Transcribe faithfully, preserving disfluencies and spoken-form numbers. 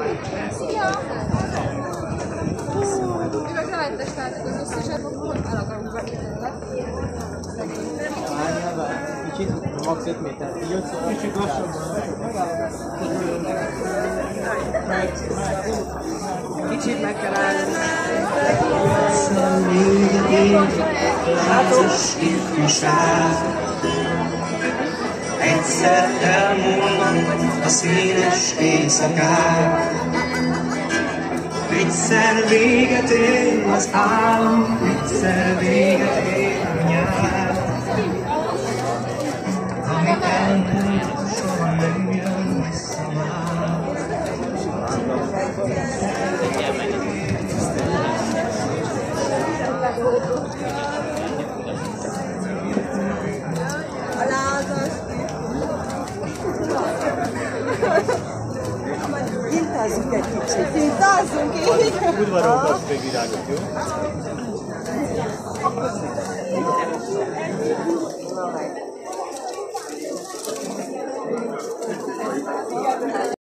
Mivel levetesteltek az összeset, akkor el akarunk bevételni. Kicsit, max. öt méter. Kicsit lassabban. Kicsit meg kell állni. Látos ifjúság, egyszer elmúlnak a színes éjszakák. Egyszer véget ér az álom, egyszer véget ér a nyár. Amit elmegy, soha nem jön vissza már. A lázas. Hintázzunk egy kicsit. Hintázzunk így. Udvaron most még virágot, jó? Na,